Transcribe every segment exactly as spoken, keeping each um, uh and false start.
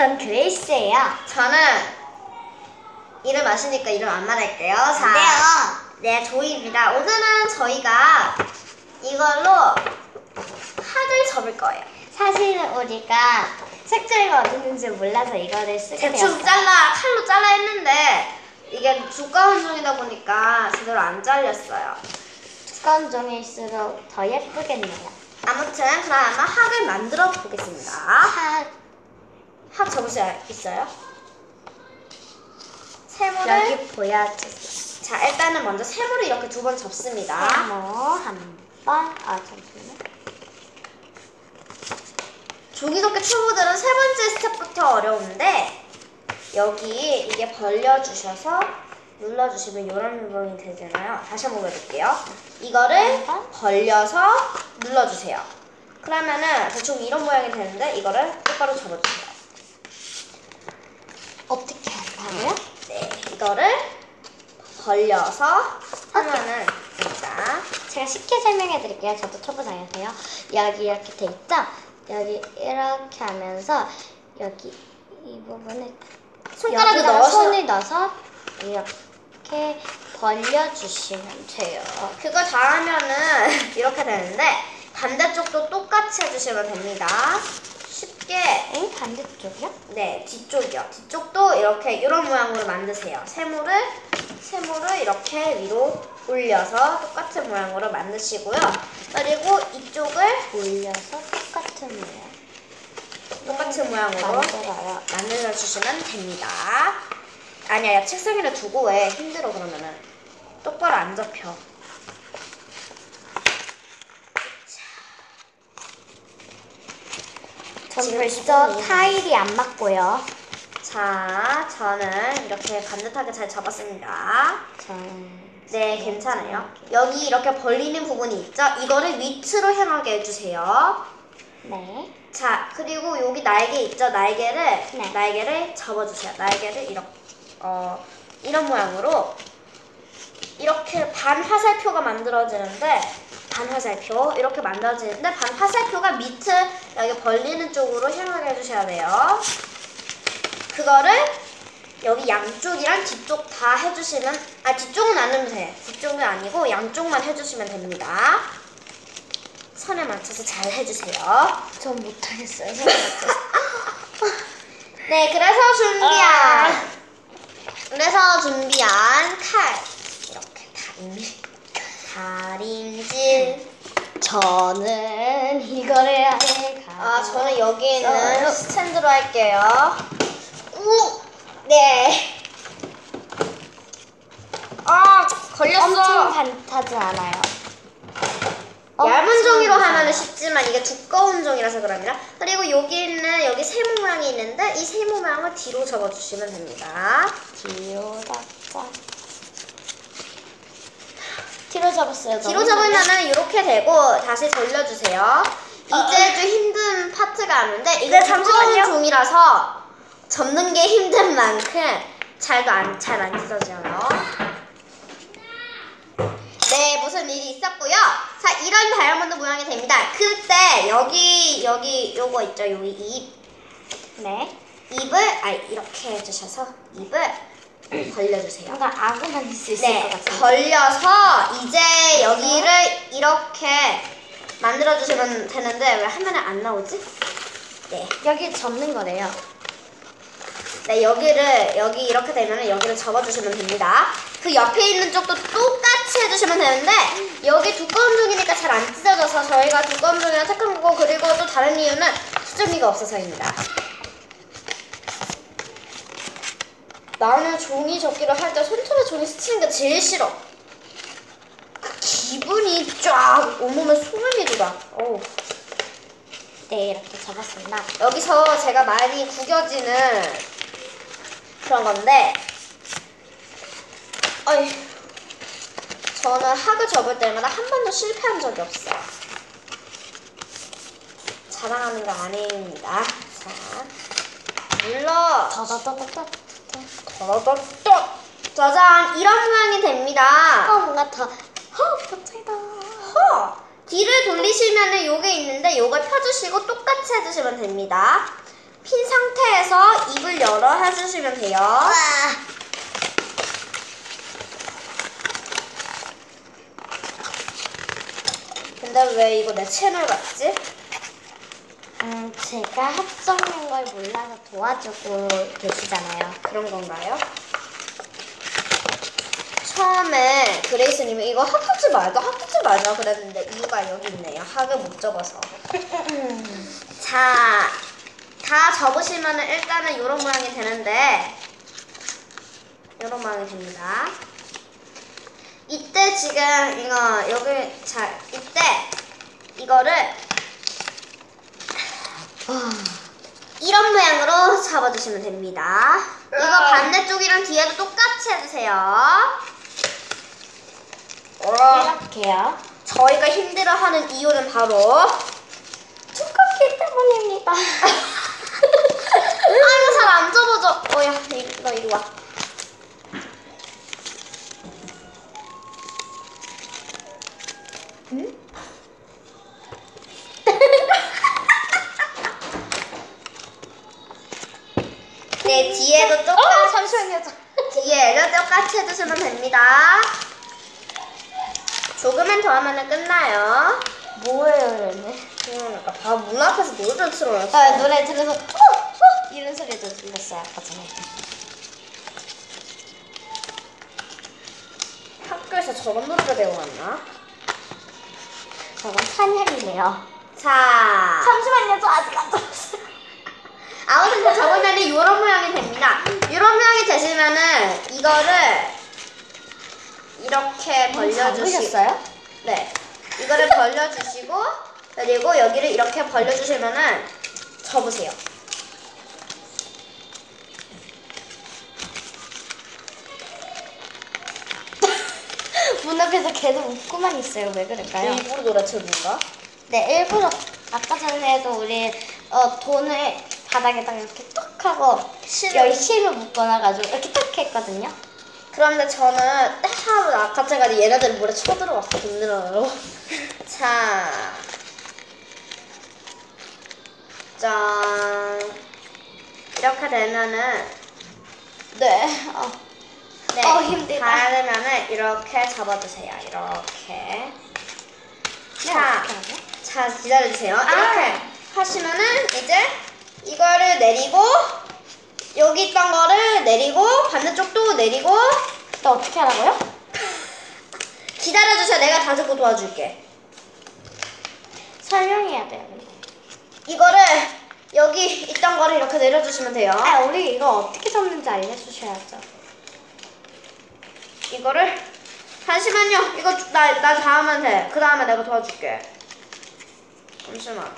전 그레이스예요. 저는 이름 아시니까 이름 안 말할게요. 자, 안돼요. 네, 조이입니다. 오늘은 저희가 이걸로 학을 접을 거예요. 사실은 우리가 색조리가 어디 있는지 몰라서 이거를 쓰게 대충 되었어요. 잘라, 칼로 잘라 했는데 이게 두꺼운 종이다 보니까 제대로 안 잘렸어요. 두꺼운 종일수록 더 예쁘겠네요. 아무튼 그럼 아마 학을 만들어 보겠습니다. 하, 학 접을 수 있어요? 세모를 여기 보여주세요. 자, 일단은 먼저 세모를 이렇게 두 번 접습니다. 세모 한 번. 아 잠시만요. 종이접기 초보들은 세 번째 스텝부터 어려운데 여기 이게 벌려주셔서 눌러주시면 이런 모양이 되잖아요. 다시 한번 해볼게요. 이거를 벌려서 눌러주세요. 그러면은 대충 이런 모양이 되는데 이거를 똑바로 접어주세요. 어떻게 할까요? 네, 이거를 벌려서 하면은 됩니다. 제가 쉽게 설명해 드릴게요. 저도 초보자여서요. 여기 이렇게 돼 있죠? 여기 이렇게 하면서 여기 이 부분을 손가락을 여기다가 넣어서 손을 넣어서 이렇게 벌려주시면 돼요. 그거 다 하면은 이렇게 되는데 반대쪽도 똑같이 해주시면 됩니다. 쉽게. 엥? 반대쪽이요? 네, 뒤쪽이요. 뒤쪽도 이렇게 이런 모양으로 만드세요. 세모를 세모를 이렇게 위로 올려서 똑같은 모양으로 만드시고요. 그리고 이쪽을 올려서 똑같은 모양. 똑같은 모양으로 만들어요. 만들어 주시면 됩니다. 아니야, 책상 위에 두고 왜 힘들어 그러면은 똑바로 안 접혀. 전 지금 벌써 기분이 타일이 안 맞고요. 자, 저는 이렇게 반듯하게 잘 접었습니다. 저는 네, 괜찮아요. 여기 이렇게 벌리는 부분이 있죠? 이거를 밑으로 향하게 해주세요. 네. 자, 그리고 여기 날개 있죠? 날개를 네. 날개를 접어주세요. 날개를 이렇게 어 이런 모양으로 이렇게 반 화살표가 만들어지는데 반 화살표 이렇게 만들어지는데 반 화살표가 밑을 여기 벌리는 쪽으로 향하게 해주셔야 돼요. 그거를 여기 양쪽이랑 뒤쪽 다 해주시면 아 뒤쪽은 안 해도 돼요. 뒤쪽은 아니고 양쪽만 해주시면 됩니다. 선에 맞춰서 잘 해주세요. 전 못하겠어요. 네, 그래서 준비한 아. 그래서 준비한 칼 이렇게 다림질 다림질 저는 이거를 할까? 아 저는 여기 있는 써요. 스탠드로 할게요. 우! 네. 아 걸렸어. 엄청 반타지 않아요. 얇은 엄청 종이로 무서워요. 하면 쉽지만 이게 두꺼운 종이라서 그럽니다. 그리고 여기는 여기 세모 모양이 있는데 이 세모 모양을 뒤로 접어주시면 됩니다. 뒤로 잡자. 뒤로 접었어요. 뒤로 접으면은 이렇게 되고 다시 돌려주세요. 이제 좀 힘든 파트가 왔는데 이거 네, 두꺼운 잠시만요. 종이라서 접는 게 힘든 만큼 잘도 안, 잘 안 찢어져요. 네, 무슨 일이 있었고요. 자, 이런 다이아몬드 모양이 됩니다. 그때 여기 여기 요거 있죠, 여기 입 네. 입을 아 이렇게 해주셔서 입을 벌려주세요. 뭔가 아구만 있을 수 있을 네, 것 같아요. 벌려서 이제 여기를 이렇게 만들어주시면 되는데 왜 화면에 안 나오지? 네, 여기 접는 거래요. 네 여기를 여기 이렇게 되면 여기를 접어주시면 됩니다. 그 옆에 있는 쪽도 똑같이 해주시면 되는데 여기 두꺼운 종이니까 잘 안 찢어져서 저희가 두꺼운 종이를 택한 거고 그리고 또 다른 이유는 수정이가 없어서입니다. 나는 종이 접기를 할 때 손톱에 종이 스치는 게 제일 싫어. 그 기분이 쫙 온몸에 소름이 돋아. 어우. 네, 이렇게 접었습니다. 여기서 제가 많이 구겨지는 그런 건데, 어이, 저는 학을 접을 때마다 한 번도 실패한 적이 없어요. 자랑하는 거 아닙니다. 자, 눌러. 더더더더더. 더더더 짜잔, 이런 모양이 됩니다. 어, 뭔가 더. 허, 멋지다. 허! 뒤를 돌리시면은 요게 있는데 요걸 펴주시고 똑같이 해주시면 됩니다. 핀 상태에서 입을 열어 해주시면 돼요. 와. 근데 왜 이거 내 채널 같지? 음, 제가 합성인 걸 몰라서 도와주고 계시잖아요. 그런 건가요? 처음에 그레이스님이 이거 합하지 말자 합하지 말자 그랬는데 이유가 여기 있네요. 학을 못 접어서. 자, 다 접으시면은 일단은 이런 모양이 되는데 이런 모양이 됩니다. 이때 지금 이거 여기 자 이때 이거를 이런 모양으로 잡아주시면 됩니다. 이거 반대쪽이랑 뒤에도 똑같이 해주세요. 이렇게요. 저희가 힘들어하는 이유는 바로 두껍기 때문입니다. 아이고 잘 안 접어져. 어야 너 이리 와. 응? 네 뒤에도 똑같이 어, 잠시만요. 뒤에도 똑같이 해주시면 됩니다. 조금만 더 하면 끝나요. 뭐예요, 얘네? 그러니까 다 문 앞에서 노래를 틀어놨어. 아, 노래 들어서 어, 어, 이런 소리도 들렸어요 아까 전에. 학교에서 저런 노래를 배워왔나? 저건 찬열이네요. 자, 잠시만요, 저 아직 안 들었어요. 아무튼 다 적으면 이런 모양이 됩니다. 이런 모양이 되시면은 이거를 이렇게 벌려주시고, 잡으셨어요? 네, 이거를 벌려주시고 그리고 여기를 이렇게 벌려주시면은 접으세요. 문 앞에서 계속 웃고만 있어요. 왜 그럴까요? 일부러 노래 틀는가? 네, 일부러 아까 전에도 우리 어, 돈을 바닥에다가 이렇게 톡 하고 여기 실을 묶어놔가지고 이렇게 톡 했거든요. 그런데 저는 하루 아까 제가 얘네들 물에 쳐들어왔어. 힘들어요. 자, 짠. 이렇게 되면은 네. 어. 네, 어, 힘들다. 다 되면은 이렇게 잡아주세요. 이렇게. 네, 자, 어떻게 하죠? 자 기다려주세요. 아. 이렇게 하시면은 이제 이거를 내리고 여기 있던 거를 내리고 반대쪽도 내리고 또 어떻게 하라고요? 기다려주세요. 내가 다 듣고 도와줄게. 설명해야 돼요. 근데. 이거를 여기 있던 거를 이렇게 내려주시면 돼요. 아, 우리 이거 어떻게 접는지 알려주셔야죠. 이거를 잠시만요. 이거 나 나 다 하면 돼. 그 다음에 내가 도와줄게. 잠시만.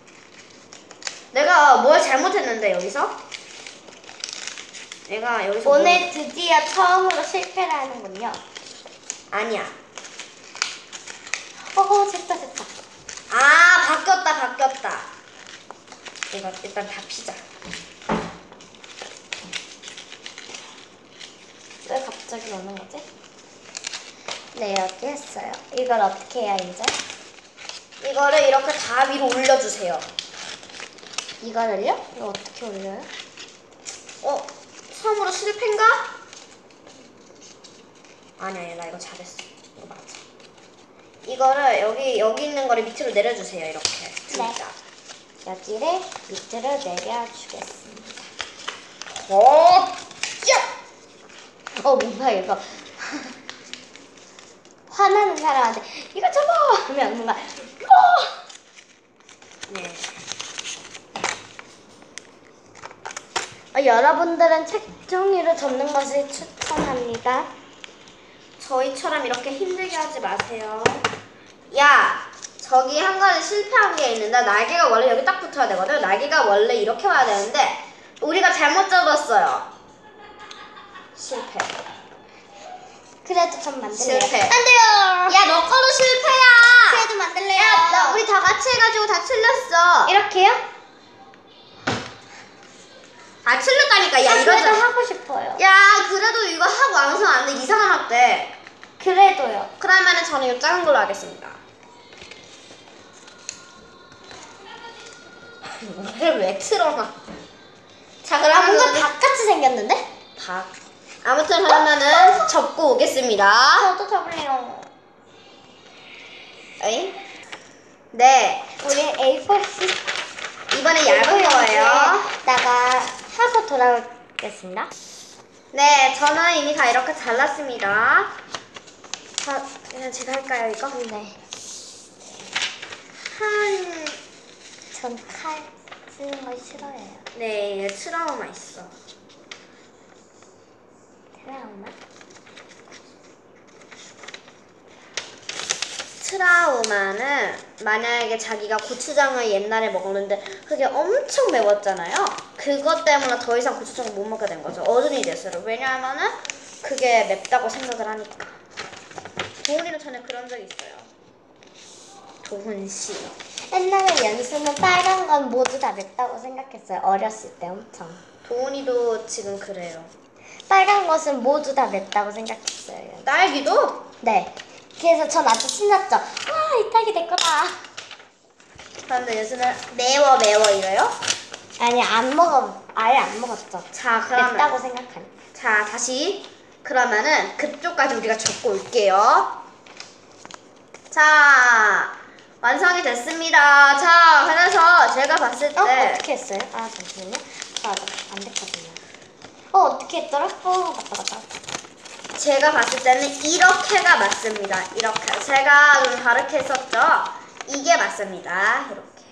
내가 뭘 잘못했는데 여기서? 내가 여기서 오늘 뭘... 드디어 처음으로 실패를 하는군요. 아니야. 어, 됐다, 됐다. 아 바뀌었다 바뀌었다. 이거 일단 다 피자. 왜 갑자기 오는 거지? 네, 이렇게 했어요. 이걸 어떻게 해야 이제? 이거를 이렇게 다 위로 올려주세요. 이거를요? 이거 어떻게 올려요? 어? 처음으로 실패인가? 아니야, 나 이거 잘했어. 이거 맞아. 이거를 여기 여기 있는 거를 밑으로 내려주세요. 이렇게. 진짜. 여기를 밑으로 내려주겠습니다. 어, 야! 어, 뭔가 이거 화나는 사람한테 이거 잡아! 하면 뭔가 어! 네. 어, 여러분들은 책종이로 접는 것을 추천합니다. 저희처럼 이렇게 힘들게 하지 마세요. 야, 저기 한 가지 실패한 게 있는데 날개가 원래 여기 딱 붙어야 되거든. 날개가 원래 이렇게 와야 되는데 우리가 잘못 잡았어요. 실패. 그래도 전 만들래요. 실패. 안 돼요! 야, 너 거도 실패야. 그래도 만들래요. 야, 나 우리 다 같이 해가지고 다 틀렸어. 이렇게요? 다 틀렸다니까. 야, 아, 이러지. 그래도 하고 싶어요. 야, 그래도 이거 하고 완성 안 돼. 이상한 학대. 그래도요. 그러면은 저는 이거 작은 걸로 하겠습니다. 노래를 왜 틀어놔? 자, 아, 그러면 뭔가 닭같이 생겼는데? 닭. 아무튼 그러면은 접고 오겠습니다. 저도 접을래요. 어이? 네. 우리 에이포 시 이번에 얇은 거예요. 다가 하고 돌아오겠습니다. 네, 저는 이미 다 이렇게 잘랐습니다. 자, 그냥 제가 할까요, 이거? 네. 한, 전 칼 쓰는 걸 싫어해요. 네, 트라우마 있어. 트라우마? 트라우마는 만약에 자기가 고추장을 옛날에 먹었는데 그게 엄청 매웠잖아요. 그것 때문에 더 이상 고추장을 못 먹게 된 거죠. 어른이 됐어요. 왜냐하면은 그게 맵다고 생각을 하니까. 도훈이는 전에 그런 적이 있어요. 도훈 씨. 옛날에 연수는 빨간 건 모두 다 맵다고 생각했어요. 어렸을 때 엄청. 도훈이도 지금 그래요. 빨간 것은 모두 다 맵다고 생각했어요. 딸기도? 네. 그래서 전 아주 신났죠. 와, 이 딸기 내 거다. 그런데 요즘은 매워 매워 이래요? 아니, 안 먹어. 아예 안 먹었죠. 자, 그러면 맵다고 생각하니. 자, 다시 그러면은 그쪽까지 우리가 적고 올게요. 자, 완성이 됐습니다. 자, 그래서 제가 봤을 때 어? 어떻게 했어요? 아, 잠시만요. 아, 안 됐거든요. 어, 어떻게 했더라? 어, 맞다, 맞다. 제가 봤을 때는 이렇게가 맞습니다. 이렇게. 제가 좀 다르게 했었죠? 이게 맞습니다. 이렇게.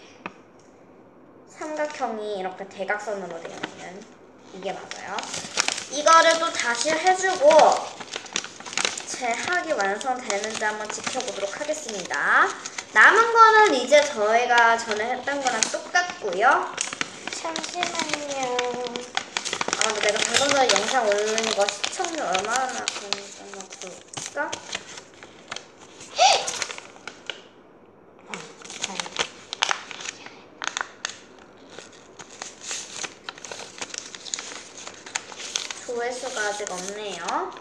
삼각형이 이렇게 대각선으로 되어 있는 이게 맞아요. 이거를 또 다시 해주고 제 학이 완성되는지 한번 지켜보도록 하겠습니다. 남은 거는 이제 저희가 전에 했던 거랑 똑같고요. 잠시만요. 아, 근데 내가 방금 전에 영상 올린 거 시청률 얼마나 그런지 한번 볼까? 아, 잘. 조회수가 아직 없네요.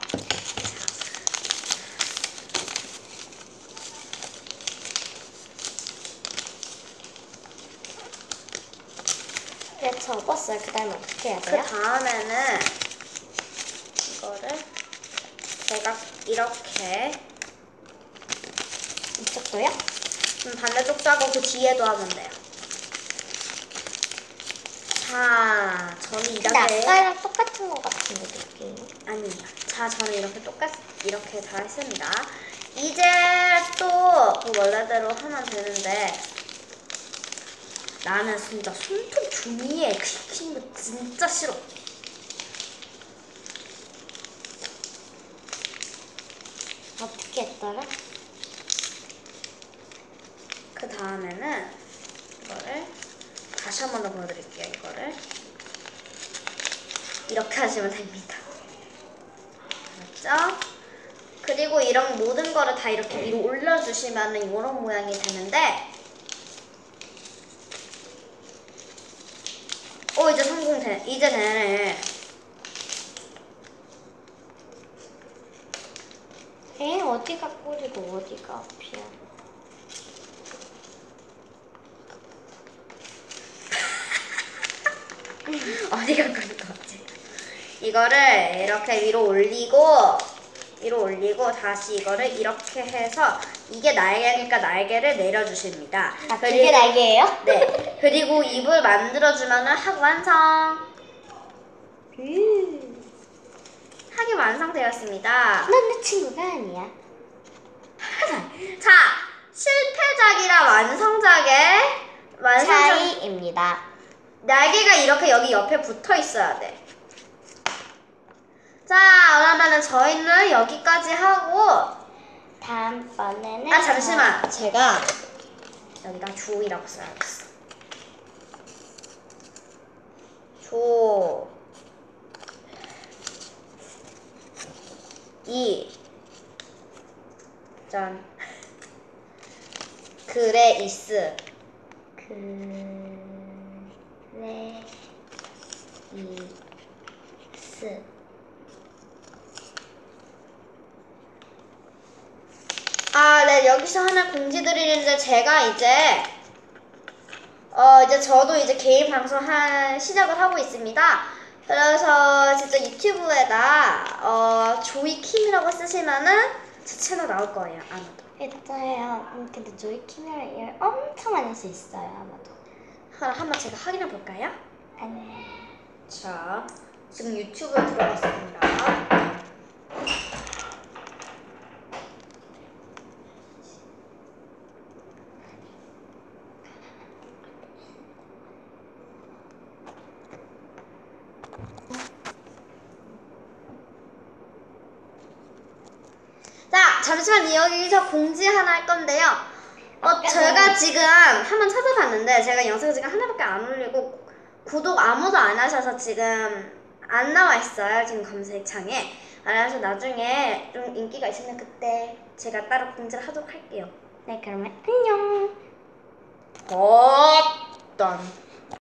네, 접었어요. 그 다음에 어떻게 해야 그 돼요? 다음에는 이거를 제가 이렇게 이쪽도요? 음, 반대쪽도 하고 그 뒤에도 하면 돼요. 자, 저는 이 근데 단계에 아까랑 똑같은 것 같은데, 느낌이. 아니요. 자, 저는 이렇게 똑같 이렇게 다 했습니다. 이제 또 그 원래대로 하면 되는데 나는 진짜 손톱 종이에 긁히는 거 진짜 싫어. 어떻게 했더라? 그 다음에는 이거를 다시 한 번 더 보여드릴게요. 이거를 이렇게 하시면 됩니다. 알았죠? 그리고 이런 모든 거를 다 이렇게 위로 올려주시면 이런 모양이 되는데 어 이제 성공돼. 이제 되네. 에? 어디가 꼬리고 어디가 앞이야? 어디가 그럴 것 같아. 이거를 이렇게 위로 올리고 위로 올리고 다시 이거를 이렇게 해서 이게 날개니까 날개를 내려주십니다. 아, 그게 날개예요? 네. 그리고 입을 만들어주면은 학 완성. 음. 학이 완성되었습니다. 난 내 친구가 아니야. 자, 실패작이랑 완성작의 완성작 차이입니다. 날개가 이렇게 여기 옆에 붙어 있어야 돼. 자, 그러면은 저희는 여기까지 하고 다음번에는 아 잠시만 제가 여기다 조이라고 써야겠어. 조 이 짠 그레이스 그레이스 아, 네, 여기서 하나 공지 드리는데 제가 이제 어, 어 이제 저도 이제 개인 방송 한 시작을 하고 있습니다. 그래서 진짜 유튜브에다 어 조이킴이라고 쓰시면은 제 채널 나올 거예요. 아마도. 있어요. 음, 근데 조이 키메라 일 엄청 많이 할 수 있어요. 아마도. 한- 한번 제가 확인해 볼까요? 아니. 자, 지금 유튜브에 들어갔습니다. 자, 잠시만 여기서 공지 하나 할 건데요. 어, 제가 지금 한번 찾아봤는데 제가 영상을 지금 하나밖에 안 올리고 구독 아무도 안 하셔서 지금 안 나와 있어요. 지금 검색창에. 그래서 나중에 좀 인기가 있으면 그때 제가 따로 공지를 하도록 할게요. 네, 그러면 안녕. 어떤